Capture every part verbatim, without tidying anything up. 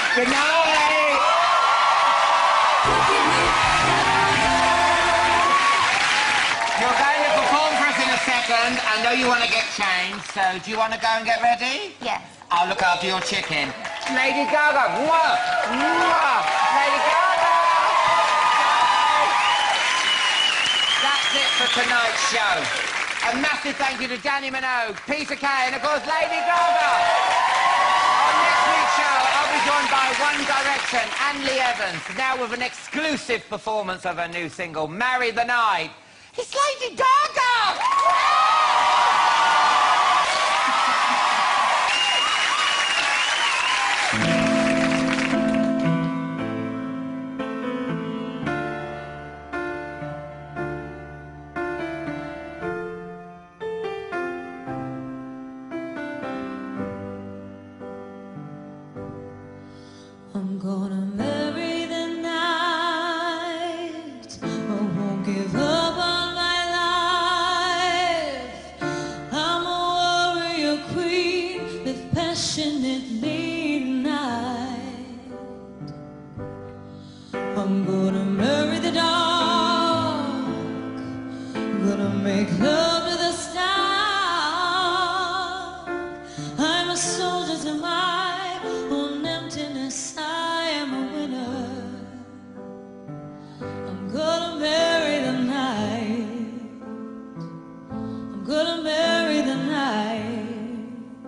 Good night. You're going to perform for us in a second. I know you want to get changed, so do you want to go and get ready? Yes. I'll look after your chicken. Lady Gaga. Mwah. Mwah. Lady Gaga. That's it for tonight's show. A massive thank you to Danny Minogue, Peter Kay, and of course Lady Gaga. On next week's show, I'll be joined by One Direction and Lee Evans, now with an exclusive performance of her new single, Marry the Night. It's Lady Gaga! I'm gonna marry the night. I won't give up on my life. I'm a warrior queen with passionate midnight. I'm gonna marry the dark. Gonna make love to the stars. I'm a soldier to my own emptiness. I am a winner. I'm gonna marry the night. I'm gonna marry the night.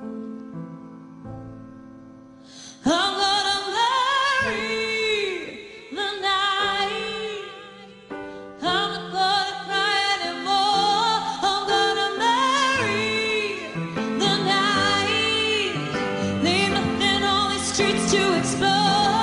I'm gonna marry the night. I'm not gonna cry anymore. I'm gonna marry the night. Leave nothing on these streets to explore.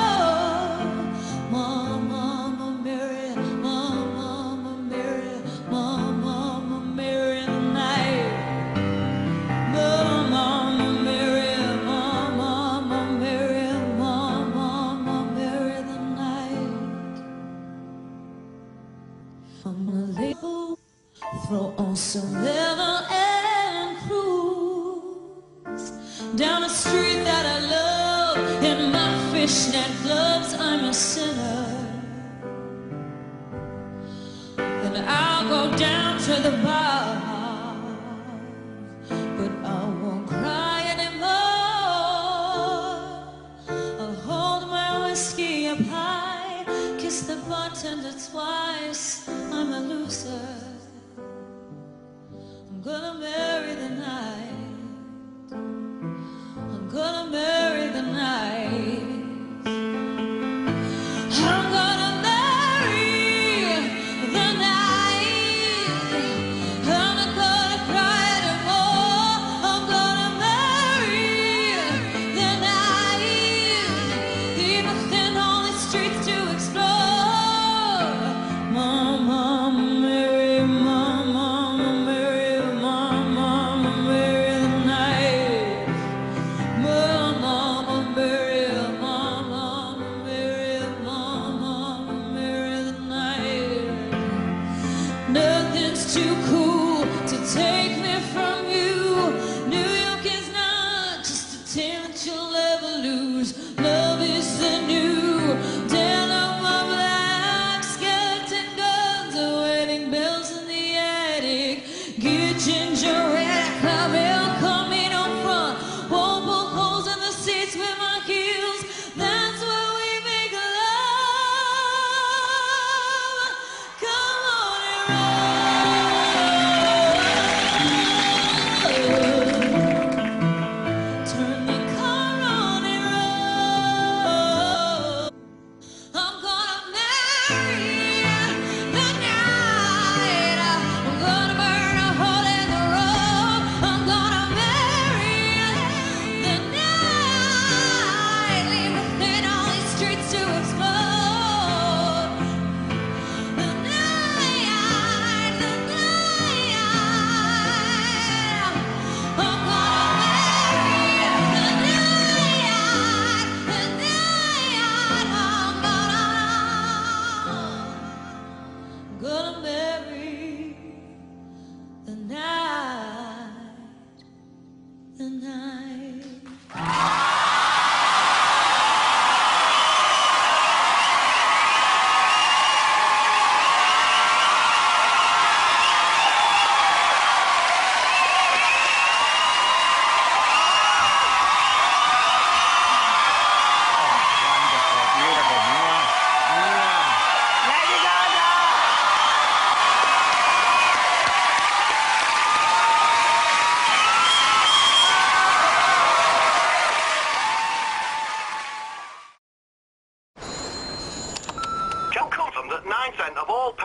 Mama, Mama, marry, Mama, Mama, marry, Mama, Mama, marry the night. Mama, Mama, marry, Mama, Mama, marry, Mama, Mama, marry the night. I'm gonna lay low, throw on some leather and cruise down a street that I love in my fishnet gloves. I'm a sinner, and I'll go down to the bar, but I won't cry anymore. I'll hold my whiskey up high, kiss the bartender twice. I'm a loser. I'm gonna marry the night. I'm gonna marry the night. I'm gonna marry the night. I'm not gonna cry anymore. I'm gonna marry the night. Leave nothing on the streets to explore. Mama, marry,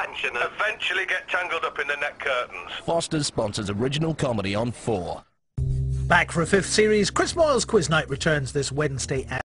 catch and eventually get tangled up in the net curtains. Foster's sponsors original comedy on four. Back for a fifth series, Chris Moyle's Quiz Night returns this Wednesday at